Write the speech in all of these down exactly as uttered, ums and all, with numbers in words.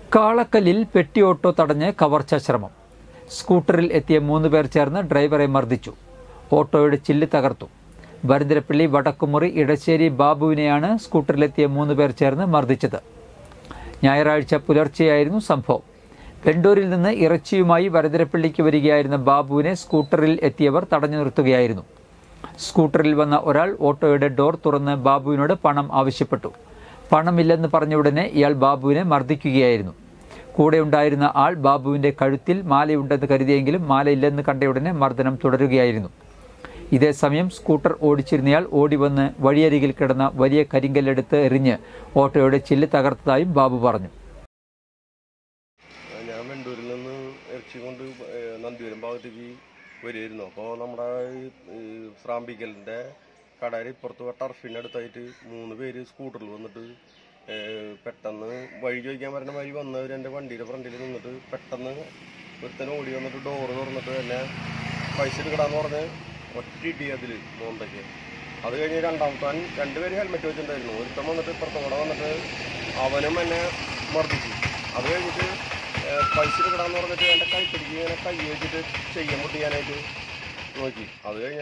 കാളക്കല്ലിൽ പെട്ടിയോട്ടോ തടഞ്ഞ് കവർച്ചാ ശ്രമം. സ്കൂട്ടറിൽ എത്തിയ മൂന്ന് പേർ ചേർന്ന് ഡ്രൈവറെ മർദ്ദിച്ചു. ഓട്ടോയുടെ ചില്ല് തകർത്തു. വരന്തരപ്പള്ളി വടക്കുമുറി ഇടശ്ശേരി ബാബുവിനെയാണ് സ്കൂട്ടറിലെത്തിയ മൂന്ന് പേർ ചേർന്ന് മർദ്ദിച്ചത്. ഞായറാഴ്ച പുലർച്ചെയായിരുന്നു സംഭവം. വെണ്ടൂരിൽ നിന്ന് ഇറച്ചിയുമായി വരന്തരപ്പള്ളിക്ക് വരികയായിരുന്ന ബാബുവിനെ സ്കൂട്ടറിൽ എത്തിയവർ തടഞ്ഞു നിർത്തുകയായിരുന്നു. സ്കൂട്ടറിൽ വന്ന ഒരാൾ ഓട്ടോയുടെ ഡോർ തുറന്ന് ബാബുവിനോട് പണം ആവശ്യപ്പെട്ടു. പണമില്ലെന്ന് പറഞ്ഞ ഉടനെ ഇയാൾ ബാബുവിനെ മർദ്ദിക്കുകയായിരുന്നു. കൂടെ ഉണ്ടായിരുന്ന ആൾ ബാബുവിന്റെ കഴുത്തിൽ മാലയുണ്ടെന്ന് കരുതിയെങ്കിലും മാലയില്ലെന്ന് കണ്ടയുടനെ മർദ്ദനം തുടരുകയായിരുന്നു. ഇതേസമയം സ്കൂട്ടർ ഓടിച്ചിരുന്നയാൾ ഓടിവന്ന് വഴിയരികിൽ കിടന്ന വലിയ കരിങ്കല്ലെടുത്ത് എറിഞ്ഞ് ഓട്ടോയുടെ ചില്ല് തകർത്തതായും ബാബു പറഞ്ഞു. ഞാൻ വെണ്ടൂരിൽ നിന്ന് ഇറച്ചി കൊണ്ട് നന്ദിപുരം ഭാഗത്തേക്ക് വരുമായിരുന്നു. അപ്പോൾ നമ്മുടെ ശ്രാമ്പിക്കലിൻ്റെ കടയിൽ ഇപ്പുറത്ത് ടർഫിനടുത്തായിട്ട് മൂന്ന് പേര് സ്കൂട്ടറിൽ വന്നിട്ട് പെട്ടെന്ന് വഴി ചോദിക്കാൻ പറയുന്ന വഴി വന്നവർ എൻ്റെ വണ്ടിയുടെ ഫ്രണ്ടിൽ നിന്നിട്ട് പെട്ടെന്ന് ഒരുത്തന്നെ ഓടി വന്നിട്ട് ഡോറ് തുറന്നിട്ട് തന്നെ പൈസ എടുക്കടാന്ന് പറഞ്ഞ് ഒറ്റയിട്ടി അതിൽ മോന്തയ്ക്ക്. അത് കഴിഞ്ഞ് രണ്ടാമത്താൻ രണ്ടുപേര് ഹെൽമെറ്റ് വെച്ചിട്ടുണ്ടായിരുന്നു. ഒരുത്തൻ വന്നിട്ട് ഇപ്പുറത്തും കൂടെ വന്നിട്ട് അവനും എന്നെ മർദ്ദിച്ചു. അത് കഴിഞ്ഞിട്ട് പൈസ എടുക്കടാന്ന് പറഞ്ഞിട്ട് എൻ്റെ കൈപ്പിടിക്ക് ഇങ്ങനെ കൈ വെച്ചിട്ട് ചെയ്യാൻ മുട്ടിക്കാനായിട്ട് നോക്കി. അത് കഴിഞ്ഞ്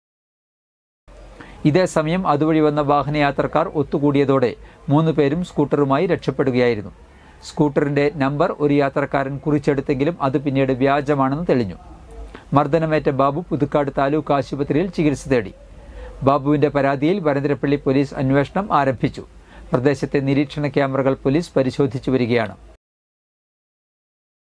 ഇതേസമയം അതുവഴി വന്ന വാഹനയാത്രക്കാർ ഒത്തുകൂടിയതോടെ മൂന്ന് പേരും സ്കൂട്ടറുമായി രക്ഷപ്പെടുകയായിരുന്നു. സ്കൂട്ടറിന്റെ നമ്പർ ഒരു യാത്രക്കാരൻ കുറിച്ചെടുത്തെങ്കിലും അത് പിന്നീട് വ്യാജമാണെന്ന് തെളിഞ്ഞു. മർദ്ദനമേറ്റ ബാബു പുതുക്കാട് താലൂക്ക് ആശുപത്രിയിൽ ചികിത്സ തേടി. ബാബുവിന്റെ പരാതിയിൽ വരന്തരപ്പള്ളി പോലീസ് അന്വേഷണം ആരംഭിച്ചു. പ്രദേശത്തെ നിരീക്ഷണ ക്യാമറകൾ പോലീസ് പരിശോധിച്ചു വരികയാണ്.